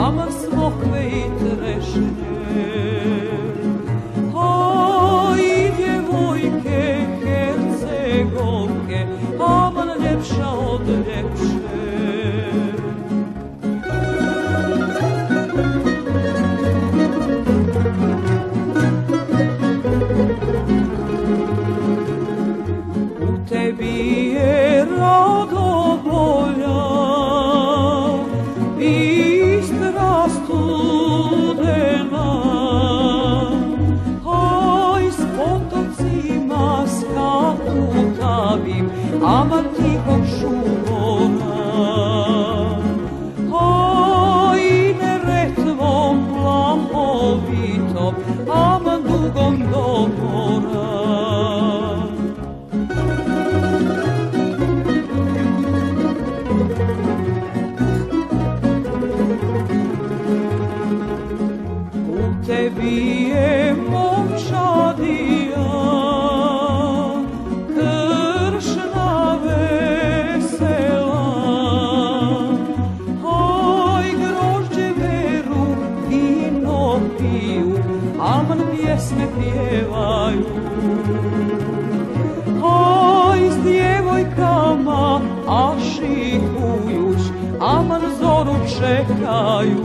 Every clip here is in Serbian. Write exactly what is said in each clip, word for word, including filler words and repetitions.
aman smokve i trešnje. A i djevojke Hercegovke, aman ljepša od ljepše. U tebi je radovolja, bistra studena, aj s potocima skakutavim, aman tihog šumora, aj Neretvom plahovitom, aman dugom do mora. U tebi je momčadija, kršna vesela, aj grožđe veru, vino piju, aman pjesme pjevaju. Aj s djevojkama ašihujuć, aman zoru čekaju.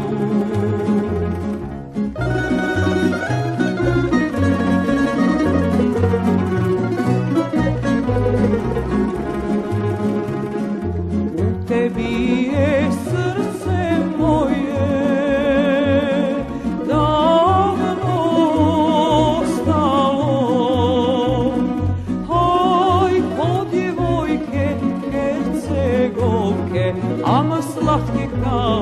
U tebi je srce moje davno ostalo, aj kod djevojke Hercegovke, ama slatke kao